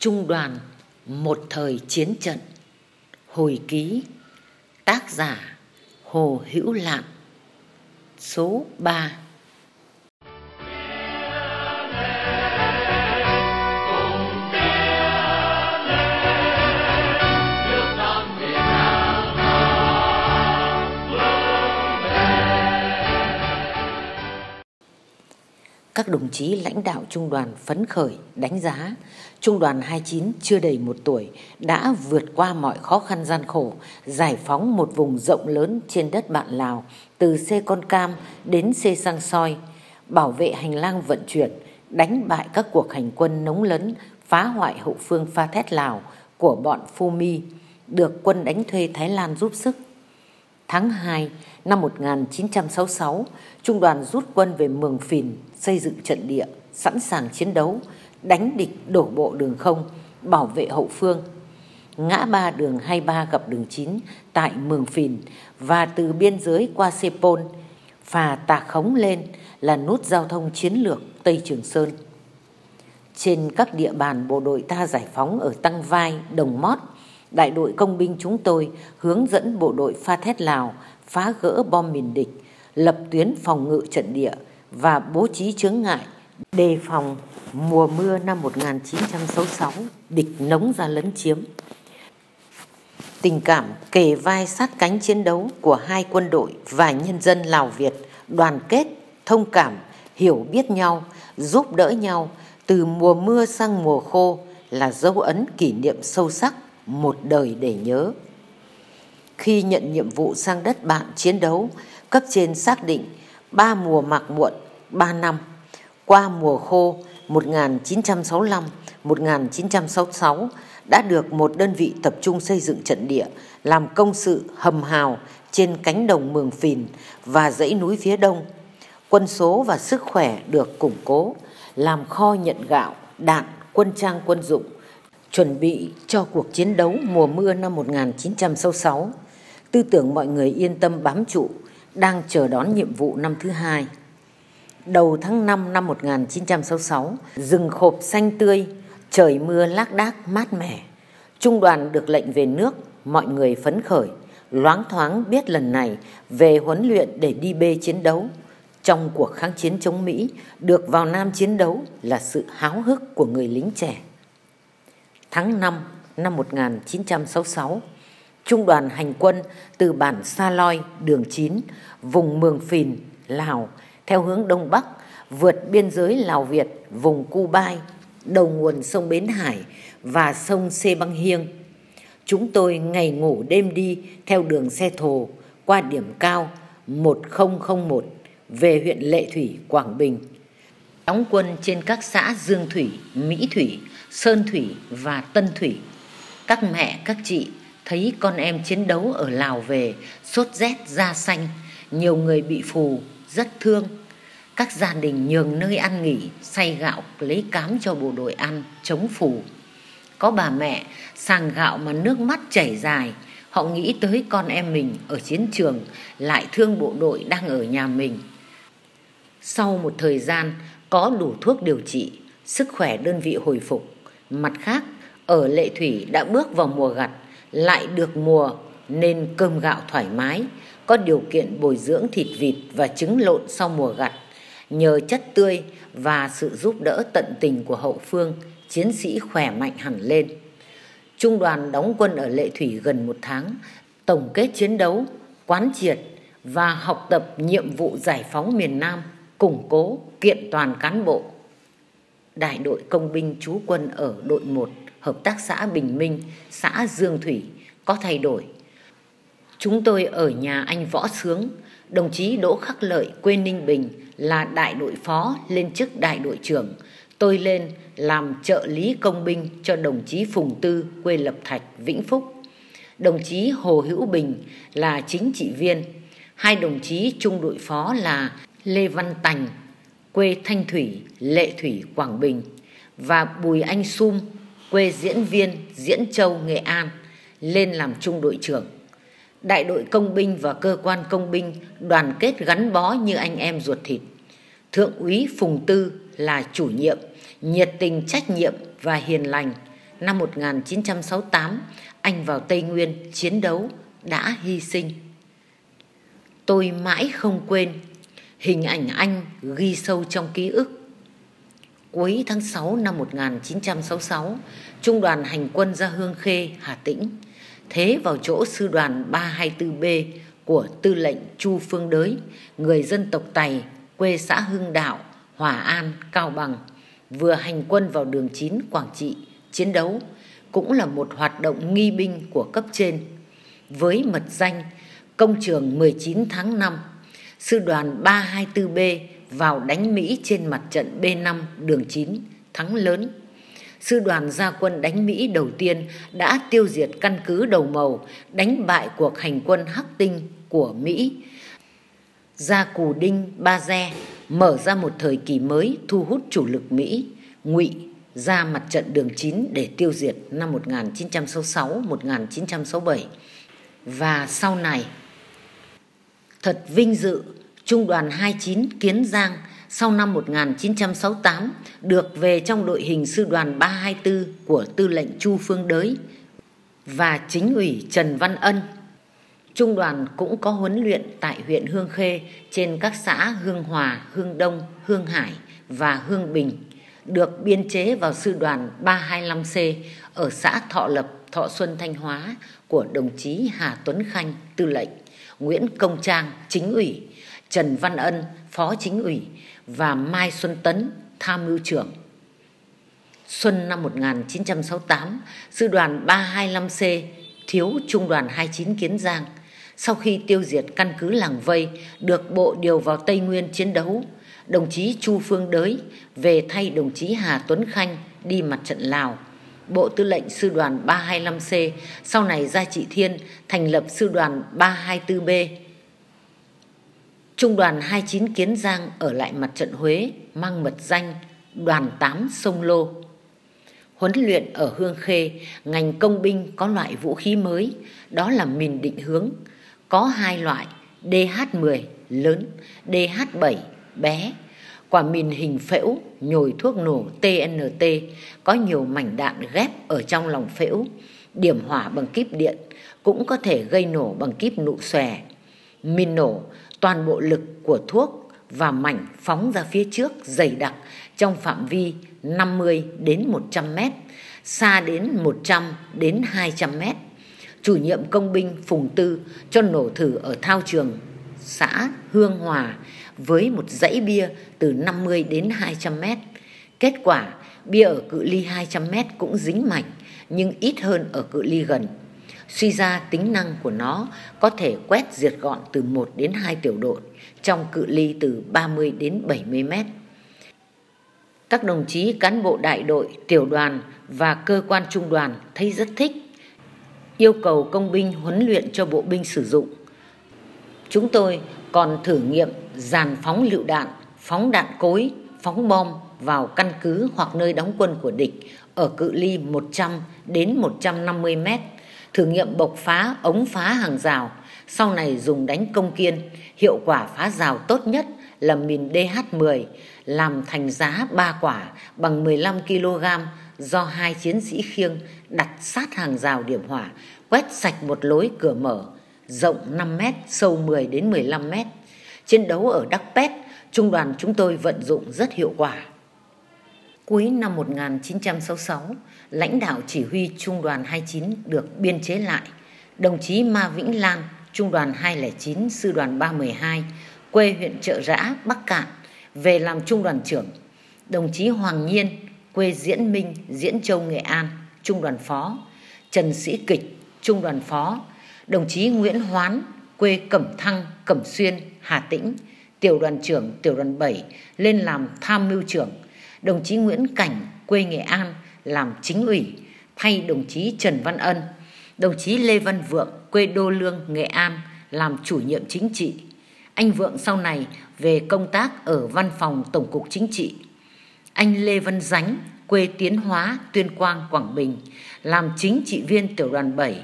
Trung đoàn một thời chiến trận. Hồi ký. Tác giả Hồ Hữu Lạn. Số 3. Các đồng chí lãnh đạo trung đoàn phấn khởi đánh giá Trung đoàn 29 chưa đầy 1 tuổi đã vượt qua mọi khó khăn gian khổ, giải phóng một vùng rộng lớn trên đất bạn Lào từ Sê Con Cam đến Sê Sang Soi, bảo vệ hành lang vận chuyển, đánh bại các cuộc hành quân nống lấn, phá hoại hậu phương Pha Thét Lào của bọn Phu Mi, được quân đánh thuê Thái Lan giúp sức. Tháng 2 năm 1966, Trung đoàn rút quân về Mường Phìn, xây dựng trận địa, sẵn sàng chiến đấu, đánh địch đổ bộ đường không, bảo vệ hậu phương. Ngã ba đường 23 gặp đường 9 tại Mường Phìn và từ biên giới qua Sê Pôn, phà Tà Khống lên là nút giao thông chiến lược Tây Trường Sơn. Trên các địa bàn bộ đội ta giải phóng ở Tăng Vai, Đồng Mót, đại đội công binh chúng tôi hướng dẫn bộ đội Pha Thét Lào phá gỡ bom mìn địch, lập tuyến phòng ngự trận địa và bố trí chướng ngại đề phòng mùa mưa năm 1966 địch nống ra lấn chiếm. Tình cảm kề vai sát cánh chiến đấu của hai quân đội và nhân dân Lào Việt đoàn kết, thông cảm, hiểu biết nhau, giúp đỡ nhau từ mùa mưa sang mùa khô là dấu ấn kỷ niệm sâu sắc, một đời để nhớ. Khi nhận nhiệm vụ sang đất bạn chiến đấu, cấp trên xác định 3 mùa mạc muộn 3 năm. Qua mùa khô 1965-1966 đã được một đơn vị tập trung xây dựng trận địa, làm công sự hầm hào trên cánh đồng Mường Phìn và dãy núi phía đông. Quân số và sức khỏe được củng cố, làm kho nhận gạo, đạn, quân trang quân dụng, chuẩn bị cho cuộc chiến đấu mùa mưa năm 1966. Tư tưởng mọi người yên tâm bám trụ, đang chờ đón nhiệm vụ năm thứ 2. Đầu tháng 5 năm 1966, rừng khộp xanh tươi, trời mưa lác đác mát mẻ. Trung đoàn được lệnh về nước, mọi người phấn khởi, loáng thoáng biết lần này về huấn luyện để đi Bê chiến đấu. Trong cuộc kháng chiến chống Mỹ, được vào Nam chiến đấu là sự háo hức của người lính trẻ. Tháng 5 năm 1966, Trung đoàn hành quân từ bản Sa Loi, đường 9, vùng Mường Phìn, Lào, theo hướng Đông Bắc, vượt biên giới Lào Việt, vùng Cu Bai, đầu nguồn sông Bến Hải và sông Sê Băng Hiêng. Chúng tôi ngày ngủ đêm đi theo đường xe thồ qua điểm cao 1001 về huyện Lệ Thủy, Quảng Bình. Đóng quân trên các xã Dương Thủy, Mỹ Thủy, Sơn Thủy và Tân Thủy. Các mẹ, các chị thấy con em chiến đấu ở Lào về, sốt rét da xanh, nhiều người bị phù, rất thương. Các gia đình nhường nơi ăn nghỉ, xay gạo lấy cám cho bộ đội ăn, chống phù. Có bà mẹ sàng gạo mà nước mắt chảy dài, họ nghĩ tới con em mình ở chiến trường, lại thương bộ đội đang ở nhà mình. Sau một thời gian có đủ thuốc điều trị, sức khỏe đơn vị hồi phục. Mặt khác, ở Lệ Thủy đã bước vào mùa gặt, lại được mùa nên cơm gạo thoải mái, có điều kiện bồi dưỡng thịt vịt và trứng lộn sau mùa gặt. Nhờ chất tươi và sự giúp đỡ tận tình của hậu phương, chiến sĩ khỏe mạnh hẳn lên. Trung đoàn đóng quân ở Lệ Thủy gần 1 tháng, tổng kết chiến đấu, quán triệt và học tập nhiệm vụ giải phóng miền Nam, củng cố, kiện toàn cán bộ. Đại đội công binh trú quân ở đội 1, hợp tác xã Bình Minh, xã Dương Thủy có thay đổi. Chúng tôi ở nhà anh Võ Sướng, đồng chí Đỗ Khắc Lợi quê Ninh Bình là đại đội phó lên chức đại đội trưởng. Tôi lên làm trợ lý công binh cho đồng chí Phùng Tư quê Lập Thạch, Vĩnh Phúc. Đồng chí Hồ Hữu Bình là chính trị viên. Hai đồng chí trung đội phó là Lê Văn Tành quê Thanh Thủy, Lệ Thủy, Quảng Bình và Bùi Anh Sum quê Diễn Viên, Diễn Châu, Nghệ An lên làm trung đội trưởng. Đại đội công binh và cơ quan công binh đoàn kết gắn bó như anh em ruột thịt. Thượng úy Phùng Tư là chủ nhiệm, nhiệt tình trách nhiệm và hiền lành. năm 1968, anh vào Tây Nguyên chiến đấu đã hy sinh. Tôi mãi không quên, hình ảnh anh ghi sâu trong ký ức. Cuối tháng 6 năm 1966, Trung đoàn hành quân ra Hương Khê, Hà Tĩnh, thế vào chỗ sư đoàn 324B của tư lệnh Chu Phương Đới, người dân tộc Tày, quê xã Hưng Đạo, Hòa An, Cao Bằng, vừa hành quân vào đường 9 Quảng Trị chiến đấu, cũng là một hoạt động nghi binh của cấp trên. Với mật danh Công trường 19 tháng 5, sư đoàn 324B vào đánh Mỹ trên mặt trận B5 đường 9, thắng lớn. Sư đoàn ra quân đánh Mỹ đầu tiên đã tiêu diệt căn cứ Đầu Mầu, đánh bại cuộc hành quân Hắc Tinh của Mỹ. Ra Cù Đinh, Ba Re, mở ra một thời kỳ mới thu hút chủ lực Mỹ, Ngụy ra mặt trận đường 9 để tiêu diệt năm 1966-1967. Và sau này, thật vinh dự, Trung đoàn 29 Kiến Giang sau năm 1968 được về trong đội hình sư đoàn 324 của tư lệnh Chu Phương Đới và chính ủy Trần Văn Ân. Trung đoàn cũng có huấn luyện tại huyện Hương Khê trên các xã Hương Hòa, Hương Đông, Hương Hải và Hương Bình, được biên chế vào sư đoàn 325C ở xã Thọ Lập, Thọ Xuân, Thanh Hóa của đồng chí Hà Tuấn Khanh, tư lệnh, Nguyễn Công Trang, chính ủy, Trần Văn Ân, phó chính ủy và Mai Xuân Tấn, tham mưu trưởng. Xuân năm 1968, sư đoàn 325C thiếu Trung đoàn 29 Kiến Giang. Sau khi tiêu diệt căn cứ Làng Vây, được bộ điều vào Tây Nguyên chiến đấu. Đồng chí Chu Phương Đới về thay đồng chí Hà Tuấn Khanh đi mặt trận Lào. Bộ tư lệnh sư đoàn 325C sau này ra Trị Thiên thành lập sư đoàn 324B. Trung đoàn 29 Kiến Giang ở lại mặt trận Huế mang mật danh đoàn 8 Sông Lô. Huấn luyện ở Hương Khê, ngành công binh có loại vũ khí mới, đó là mìn định hướng. Có hai loại, DH-10 lớn, DH-7 bé. Quả mìn hình phễu, nhồi thuốc nổ TNT, có nhiều mảnh đạn ghép ở trong lòng phễu. Điểm hỏa bằng kíp điện, cũng có thể gây nổ bằng kíp nụ xòe. Mìn nổ, toàn bộ lực của thuốc và mảnh phóng ra phía trước dày đặc trong phạm vi 50 đến 100 mét, xa đến 100 đến 200 mét. Chủ nhiệm công binh Phùng Tư cho nổ thử ở thao trường xã Hương Hòa với một dãy bia từ 50 đến 200 mét. Kết quả, bia ở cự ly 200 mét cũng dính mạch, nhưng ít hơn ở cự ly gần. Suy ra tính năng của nó có thể quét diệt gọn từ 1 đến 2 tiểu đội trong cự ly từ 30 đến 70 mét. Các đồng chí cán bộ đại đội, tiểu đoàn và cơ quan trung đoàn thấy rất thích, yêu cầu công binh huấn luyện cho bộ binh sử dụng. Chúng tôi còn thử nghiệm dàn phóng lựu đạn, phóng đạn cối, phóng bom vào căn cứ hoặc nơi đóng quân của địch ở cự ly 100 đến 150 mét, thử nghiệm bộc phá ống phá hàng rào, sau này dùng đánh công kiên. Hiệu quả phá rào tốt nhất là mìn DH-10 làm thành giá 3 quả bằng 15 kg do hai chiến sĩ khiêng đặt sát hàng rào điểm hỏa, quét sạch một lối cửa mở rộng 5 mét, sâu 10 đến 15 mét. Chiến đấu ở Đắc Pét, trung đoàn chúng tôi vận dụng rất hiệu quả. Cuối năm 1966, lãnh đạo chỉ huy Trung đoàn 29 được biên chế lại. Đồng chí Ma Vĩnh Lan, Trung đoàn 209, Sư đoàn 312, quê huyện Chợ Rã, Bắc Cạn, về làm Trung đoàn trưởng. Đồng chí Hoàng Nhiên, quê Diễn Minh, Diễn Châu, Nghệ An, Trung đoàn phó. Trần Sĩ Kịch, Trung đoàn phó. Đồng chí Nguyễn Hoán, quê Cẩm Thăng, Cẩm Xuyên, Hà Tĩnh, tiểu đoàn trưởng tiểu đoàn 7, lên làm tham mưu trưởng. Đồng chí Nguyễn Cảnh, quê Nghệ An, làm chính ủy, thay đồng chí Trần Văn Ân. Đồng chí Lê Văn Vượng, quê Đô Lương, Nghệ An, làm chủ nhiệm chính trị. Anh Vượng sau này về công tác ở Văn phòng Tổng cục Chính trị. Anh Lê Văn Dánh, quê Tiến Hóa, Tuyên Quang, Quảng Bình, làm chính trị viên tiểu đoàn 7,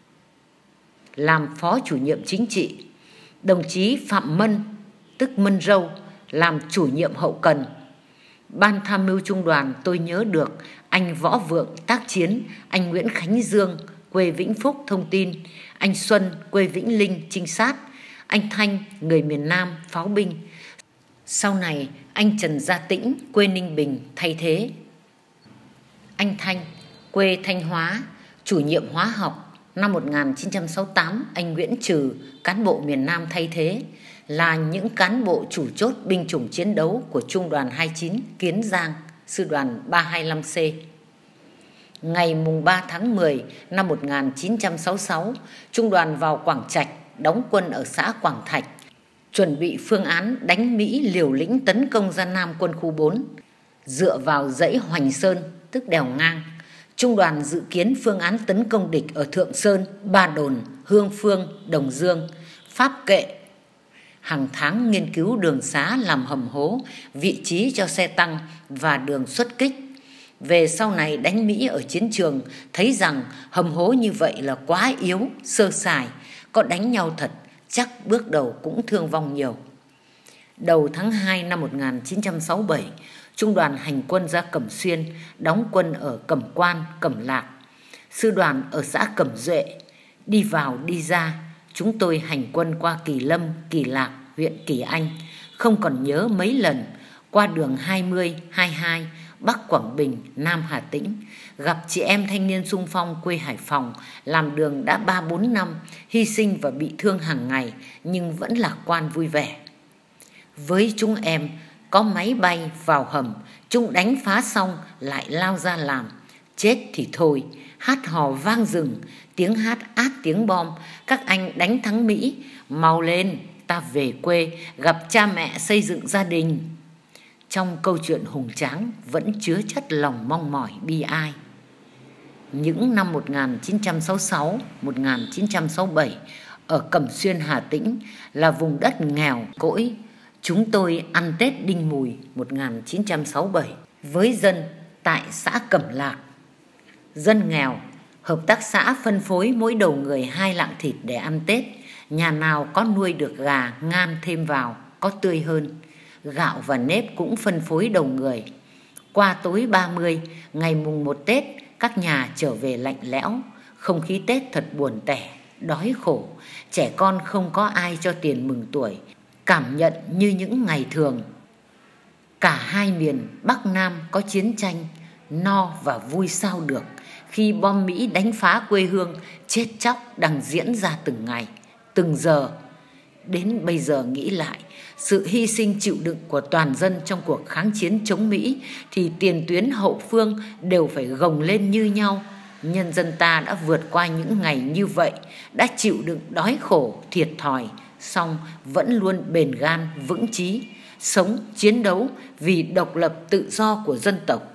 làm phó chủ nhiệm chính trị. Đồng chí Phạm Mân, tức Mân Râu, làm chủ nhiệm hậu cần. Ban tham mưu trung đoàn tôi nhớ được anh Võ Vượng tác chiến, anh Nguyễn Khánh Dương quê Vĩnh Phúc thông tin, anh Xuân quê Vĩnh Linh trinh sát, anh Thanh người miền Nam pháo binh. Sau này anh Trần Gia Tĩnh quê Ninh Bình thay thế. Anh Thanh quê Thanh Hóa, chủ nhiệm hóa học. Năm 1968, anh Nguyễn Trừ, cán bộ miền Nam thay thế, là những cán bộ chủ chốt binh chủng chiến đấu của Trung đoàn 29 Kiến Giang, Sư đoàn 325C. Ngày 3 tháng 10 năm 1966, Trung đoàn vào Quảng Trạch, đóng quân ở xã Quảng Thạch, chuẩn bị phương án đánh Mỹ liều lĩnh tấn công ra Nam quân khu 4. Dựa vào dãy Hoành Sơn, tức đèo ngang, Trung đoàn dự kiến phương án tấn công địch ở Thượng Sơn, Ba Đồn, Hương Phương, Đồng Dương, Pháp Kệ. Hàng tháng nghiên cứu đường xá làm hầm hố, vị trí cho xe tăng và đường xuất kích. Về sau này đánh Mỹ ở chiến trường, thấy rằng hầm hố như vậy là quá yếu, sơ sài, có đánh nhau thật, chắc bước đầu cũng thương vong nhiều. Đầu tháng 2 năm 1967, Trung đoàn hành quân ra Cẩm Xuyên, đóng quân ở Cẩm Quan, Cẩm Lạc. Sư đoàn ở xã Cẩm Duệ. Đi vào đi ra, chúng tôi hành quân qua Kỳ Lâm, Kỳ Lạc, huyện Kỳ Anh, không còn nhớ mấy lần, qua đường 20, 22, Bắc Quảng Bình, Nam Hà Tĩnh, gặp chị em thanh niên xung phong quê Hải Phòng, làm đường đã 3-4 năm, hy sinh và bị thương hàng ngày, nhưng vẫn lạc quan vui vẻ. Với chúng em, có máy bay vào hầm, chúng đánh phá xong lại lao ra làm. Chết thì thôi, hát hò vang rừng, tiếng hát át tiếng bom, các anh đánh thắng Mỹ, mau lên, ta về quê, gặp cha mẹ xây dựng gia đình. Trong câu chuyện hùng tráng vẫn chứa chất lòng mong mỏi bi ai. Những năm 1966, 1967, ở Cẩm Xuyên, Hà Tĩnh là vùng đất nghèo cỗi. Chúng tôi ăn Tết Đinh Mùi 1967 với dân tại xã Cẩm Lạc. Dân nghèo, hợp tác xã phân phối mỗi đầu người 2 lạng thịt để ăn Tết. Nhà nào có nuôi được gà, ngan thêm vào, có tươi hơn. Gạo và nếp cũng phân phối đầu người. Qua tối 30, ngày mùng 1 Tết, các nhà trở về lạnh lẽo. Không khí Tết thật buồn tẻ, đói khổ. Trẻ con không có ai cho tiền mừng tuổi. Cảm nhận như những ngày thường. Cả hai miền Bắc Nam có chiến tranh, no và vui sao được khi bom Mỹ đánh phá quê hương, chết chóc đang diễn ra từng ngày, từng giờ. Đến bây giờ nghĩ lại, sự hy sinh chịu đựng của toàn dân trong cuộc kháng chiến chống Mỹ thì tiền tuyến hậu phương đều phải gồng lên như nhau. Nhân dân ta đã vượt qua những ngày như vậy, đã chịu đựng đói khổ, thiệt thòi, song vẫn luôn bền gan, vững chí, sống, chiến đấu vì độc lập tự do của dân tộc.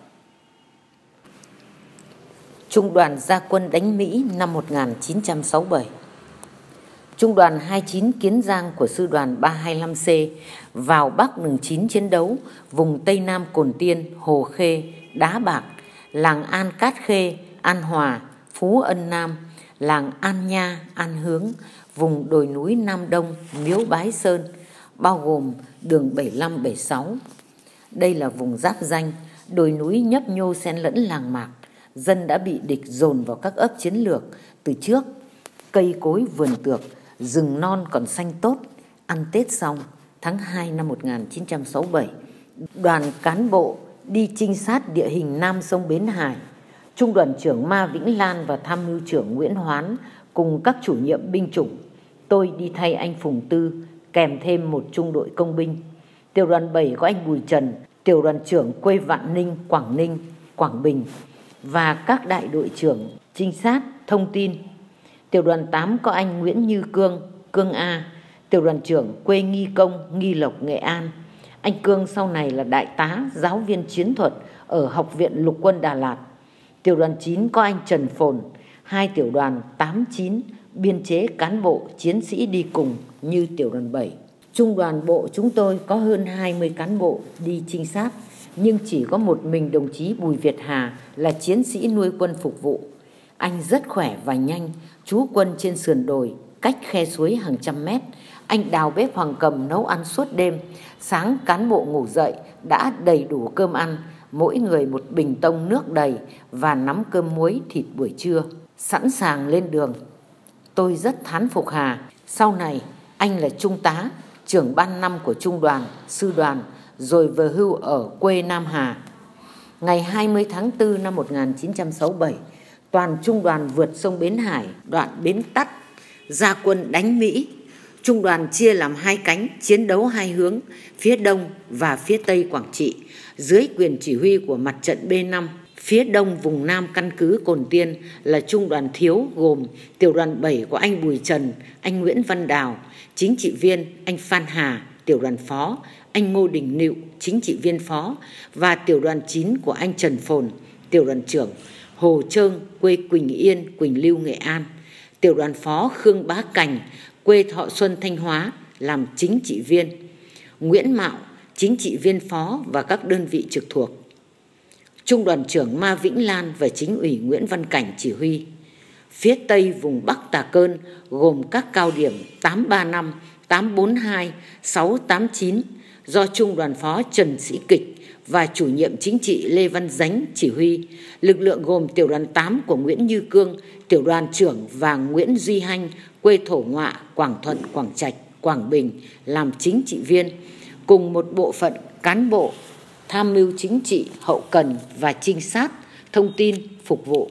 Trung đoàn ra quân đánh Mỹ năm 1967. Trung đoàn 29 Kiến Giang của Sư đoàn 325C vào Bắc đường 9 chiến đấu vùng Tây Nam Cồn Tiên, Hồ Khê, Đá Bạc, làng An Cát Khê, An Hòa, Phú Ân Nam, làng An Nha, An Hướng, vùng đồi núi Nam Đông, Miếu Bái Sơn, bao gồm đường 75-76. Đây là vùng giáp ranh, đồi núi nhấp nhô xen lẫn làng mạc. Dân đã bị địch dồn vào các ấp chiến lược từ trước. Cây cối vườn tược, rừng non còn xanh tốt. Ăn Tết xong, tháng 2 năm 1967, đoàn cán bộ đi trinh sát địa hình Nam sông Bến Hải. Trung đoàn trưởng Ma Vĩnh Lan và tham mưu trưởng Nguyễn Hoán cùng các chủ nhiệm binh chủng. Tôi đi thay anh Phùng Tư, kèm thêm một trung đội công binh. Tiểu đoàn 7 có anh Bùi Trần, tiểu đoàn trưởng quê Vạn Ninh, Quảng Ninh, Quảng Bình và các đại đội trưởng trinh sát, thông tin. Tiểu đoàn 8 có anh Nguyễn Như Cương, Cương A, tiểu đoàn trưởng quê Nghi Công, Nghi Lộc, Nghệ An. Anh Cương sau này là đại tá, giáo viên chiến thuật ở Học viện Lục quân Đà Lạt. Tiểu đoàn 9 có anh Trần Phồn, 2 tiểu đoàn 8-9 biên chế cán bộ, chiến sĩ đi cùng như tiểu đoàn 7. Trung đoàn bộ chúng tôi có hơn 20 cán bộ đi trinh sát, nhưng chỉ có một mình đồng chí Bùi Việt Hà là chiến sĩ nuôi quân phục vụ. Anh rất khỏe và nhanh, trú quân trên sườn đồi, cách khe suối hàng trăm mét. Anh đào bếp Hoàng Cầm nấu ăn suốt đêm. Sáng cán bộ ngủ dậy đã đầy đủ cơm ăn. mỗi người một bình tông nước đầy và nắm cơm muối thịt buổi trưa, sẵn sàng lên đường. Tôi rất thán phục Hà. Sau này, anh là trung tá, trưởng ban 5 của trung đoàn, sư đoàn, rồi về hưu ở quê Nam Hà. Ngày 20 tháng 4 năm 1967, toàn trung đoàn vượt sông Bến Hải, đoạn Bến Tắt, ra quân đánh Mỹ. Trung đoàn chia làm hai cánh, chiến đấu hai hướng, phía đông và phía tây Quảng Trị, dưới quyền chỉ huy của mặt trận B5. Phía đông vùng Nam căn cứ Cồn Tiên là trung đoàn thiếu, gồm tiểu đoàn 7 của anh Bùi Trần, anh Nguyễn Văn Đào, chính trị viên, anh Phan Hà, tiểu đoàn phó, anh Ngô Đình Nịu, chính trị viên phó, và tiểu đoàn 9 của anh Trần Phồn, tiểu đoàn trưởng, Hồ Trơn, quê Quỳnh Yên, Quỳnh Lưu, Nghệ An, tiểu đoàn phó Khương Bá Cảnh, quê Thọ Xuân, Thanh Hóa, làm chính trị viên, Nguyễn Mạo, chính trị viên phó và các đơn vị trực thuộc. Trung đoàn trưởng Ma Vĩnh Lan và chính ủy Nguyễn Văn Cảnh chỉ huy. Phía tây vùng Bắc Tà Cơn gồm các cao điểm 835, 842, 689 do trung đoàn phó Trần Sĩ Kịch và chủ nhiệm chính trị Lê Văn Dánh chỉ huy. Lực lượng gồm tiểu đoàn 8 của Nguyễn Như Cương, tiểu đoàn trưởng và Nguyễn Duy Hanh, quê Thổ Ngoạ, Quảng Thuận, Quảng Trạch, Quảng Bình, làm chính trị viên, cùng một bộ phận cán bộ tham mưu chính trị, hậu cần và trinh sát, thông tin, phục vụ.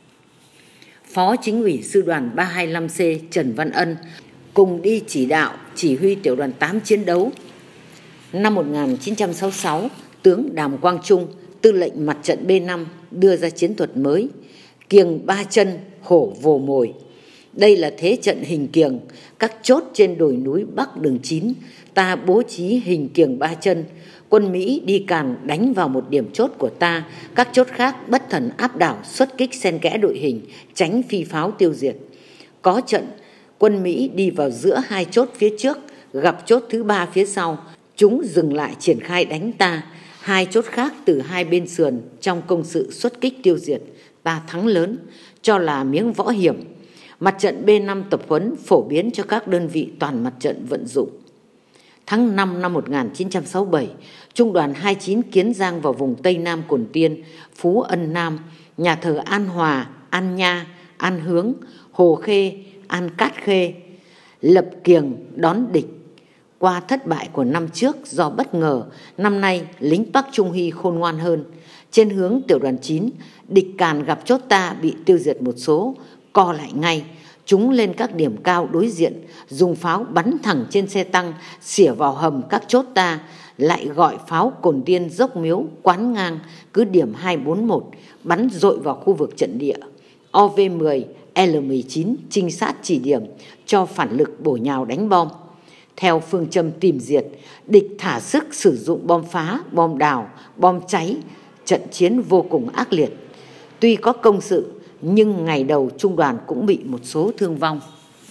Phó chính ủy sư đoàn 325C Trần Văn Ân cùng đi chỉ đạo, chỉ huy tiểu đoàn 8 chiến đấu. Năm 1966, tướng Đàm Quang Trung, tư lệnh mặt trận B5, đưa ra chiến thuật mới, kiềng ba chân, hổ vồ mồi. Đây là thế trận hình kiềng, các chốt trên đồi núi Bắc đường 9, ta bố trí hình kiềng ba chân. Quân Mỹ đi càn đánh vào một điểm chốt của ta, các chốt khác bất thần áp đảo, xuất kích xen kẽ đội hình, tránh phi pháo tiêu diệt. Có trận, quân Mỹ đi vào giữa hai chốt phía trước, gặp chốt thứ ba phía sau, chúng dừng lại triển khai đánh ta. Hai chốt khác từ hai bên sườn trong công sự xuất kích tiêu diệt, ta thắng lớn, cho là miếng võ hiểm. Mặt trận B5 tập huấn phổ biến cho các đơn vị toàn mặt trận vận dụng. Tháng 5 năm 1967, Trung đoàn 29 Kiến Giang vào vùng Tây Nam Cồn Tiên, Phú Ân Nam, nhà thờ An Hòa, An Nha, An Hướng, Hồ Khê, An Cát Khê, lập kiềng đón địch. Qua thất bại của năm trước do bất ngờ, năm nay lính Park Chung Hee khôn ngoan hơn. Trên hướng tiểu đoàn 9, địch càn gặp chốt ta bị tiêu diệt một số, co lại ngay. Chúng lên các điểm cao đối diện, dùng pháo bắn thẳng trên xe tăng, xỉa vào hầm các chốt ta, lại gọi pháo Cồn Tiên, Dốc Miếu, Quán Ngang, cứ điểm 241, bắn dội vào khu vực trận địa. OV-10, L-19 trinh sát chỉ điểm, cho phản lực bổ nhào đánh bom. Theo phương châm tìm diệt, địch thả sức sử dụng bom phá, bom đào, bom cháy, trận chiến vô cùng ác liệt. Tuy có công sự, nhưng ngày đầu trung đoàn cũng bị một số thương vong.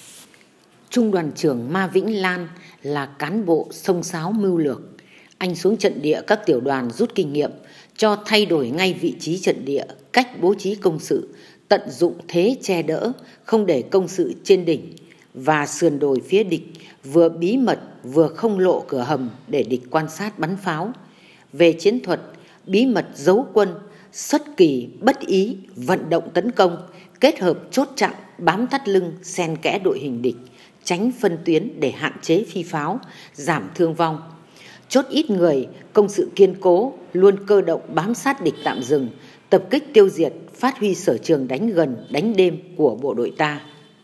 Trung đoàn trưởng Ma Vĩnh Lan là cán bộ xông xáo mưu lược. Anh xuống trận địa các tiểu đoàn rút kinh nghiệm, cho thay đổi ngay vị trí trận địa, cách bố trí công sự, tận dụng thế che đỡ, không để công sự trên đỉnh và sườn đồi phía địch vừa bí mật vừa không lộ cửa hầm để địch quan sát bắn pháo. Về chiến thuật, bí mật giấu quân, xuất kỳ bất ý vận động tấn công, kết hợp chốt chặn bám thắt lưng xen kẽ đội hình địch, tránh phân tuyến để hạn chế phi pháo, giảm thương vong. Chốt ít người, công sự kiên cố, luôn cơ động bám sát địch tạm dừng, tập kích tiêu diệt, phát huy sở trường đánh gần, đánh đêm của bộ đội ta.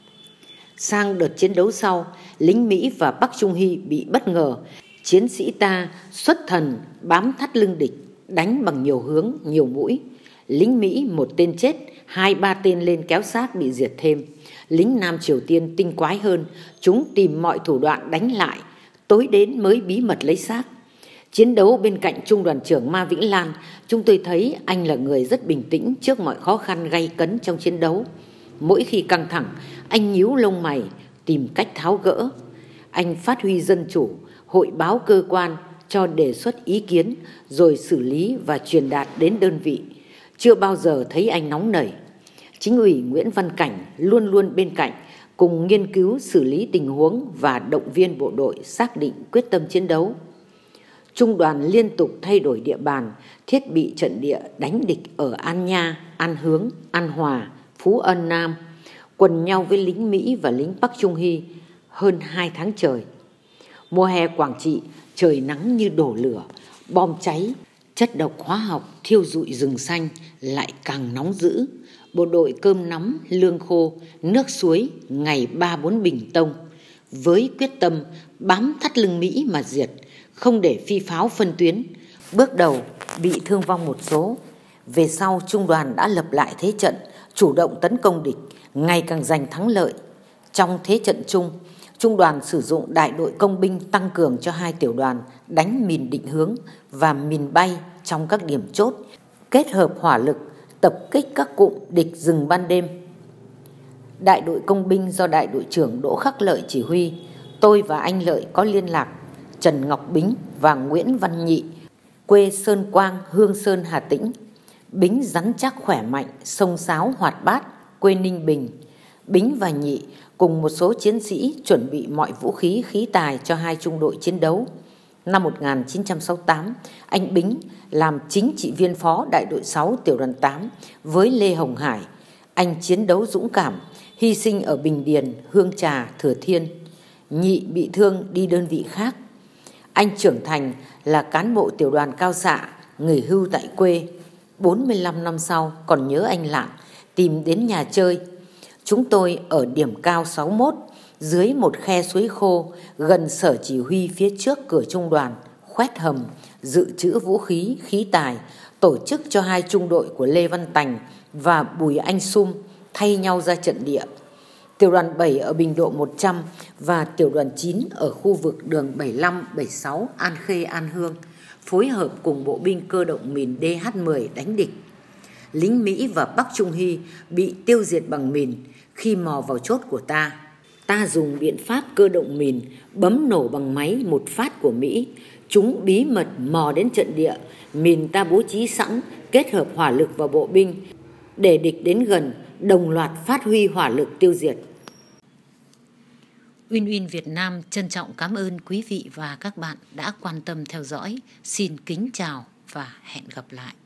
Sang đợt chiến đấu sau, lính Mỹ và Park Chung Hee bị bất ngờ, chiến sĩ ta xuất thần bám thắt lưng địch, đánh bằng nhiều hướng, nhiều mũi. Lính Mỹ một tên chết, 2-3 tên lên kéo xác bị diệt thêm. Lính Nam Triều Tiên tinh quái hơn, chúng tìm mọi thủ đoạn đánh lại, tối đến mới bí mật lấy xác. Chiến đấu bên cạnh trung đoàn trưởng Ma Vĩnh Lan, chúng tôi thấy anh là người rất bình tĩnh trước mọi khó khăn gay cấn trong chiến đấu. Mỗi khi căng thẳng, anh nhíu lông mày, tìm cách tháo gỡ. Anh phát huy dân chủ, hội báo cơ quan, cho đề xuất ý kiến, rồi xử lý và truyền đạt đến đơn vị. Chưa bao giờ thấy anh nóng nảy. Chính ủy Nguyễn Văn Cảnh luôn luôn bên cạnh, cùng nghiên cứu xử lý tình huống và động viên bộ đội xác định quyết tâm chiến đấu. Trung đoàn liên tục thay đổi địa bàn, thiết bị trận địa đánh địch ở An Nha, An Hướng, An Hòa, Phú Ân Nam, quần nhau với lính Mỹ và lính Park Chung Hee hơn 2 tháng trời. Mùa hè Quảng Trị, trời nắng như đổ lửa, bom cháy, chất độc hóa học thiêu rụi rừng xanh lại càng nóng dữ. Bộ đội cơm nắm, lương khô, nước suối ngày 3-4 bình tông, với quyết tâm bám thắt lưng Mỹ mà diệt, không để phi pháo phân tuyến. Bước đầu bị thương vong một số. Về sau trung đoàn đã lập lại thế trận, chủ động tấn công địch, ngày càng giành thắng lợi. Trong thế trận chung, trung đoàn sử dụng đại đội công binh tăng cường cho 2 tiểu đoàn đánh mìn định hướng và mìn bay trong các điểm chốt, kết hợp hỏa lực tập kích các cụm địch rừng ban đêm. Đại đội công binh do đại đội trưởng Đỗ Khắc Lợi chỉ huy, tôi và anh Lợi có liên lạc. Trần Ngọc Bính và Nguyễn Văn Nhị, quê Sơn Quang, Hương Sơn, Hà Tĩnh. Bính rắn chắc khỏe mạnh, xông xáo hoạt bát, quê Ninh Bình. Bính và Nhị cùng một số chiến sĩ chuẩn bị mọi vũ khí, khí tài cho 2 trung đội chiến đấu. Năm 1968, anh Bính làm chính trị viên phó đại đội 6 tiểu đoàn 8 với Lê Hồng Hải. Anh chiến đấu dũng cảm, hy sinh ở Bình Điền, Hương Trà, Thừa Thiên. Nhị bị thương đi đơn vị khác. Anh trưởng thành là cán bộ tiểu đoàn cao xạ, nghỉ hưu tại quê. 45 năm sau còn nhớ anh Lạng, tìm đến nhà chơi. Chúng tôi ở điểm cao 61, dưới một khe suối khô, gần sở chỉ huy phía trước cửa trung đoàn, khoét hầm, dự trữ vũ khí, khí tài, tổ chức cho 2 trung đội của Lê Văn Tành và Bùi Anh Sum thay nhau ra trận địa. Tiểu đoàn 7 ở Bình Độ 100 và tiểu đoàn 9 ở khu vực đường 75, 76 An Khê, An Hương phối hợp cùng bộ binh cơ động mìn DH-10 đánh địch. Lính Mỹ và Park Chung Hee bị tiêu diệt bằng mìn khi mò vào chốt của ta. Ta dùng biện pháp cơ động mìn bấm nổ bằng máy một phát của Mỹ. Chúng bí mật mò đến trận địa, mìn ta bố trí sẵn, kết hợp hỏa lực và bộ binh để địch đến gần, đồng loạt phát huy hỏa lực tiêu diệt. Win Win Việt Nam trân trọng cảm ơn quý vị và các bạn đã quan tâm theo dõi. Xin kính chào và hẹn gặp lại.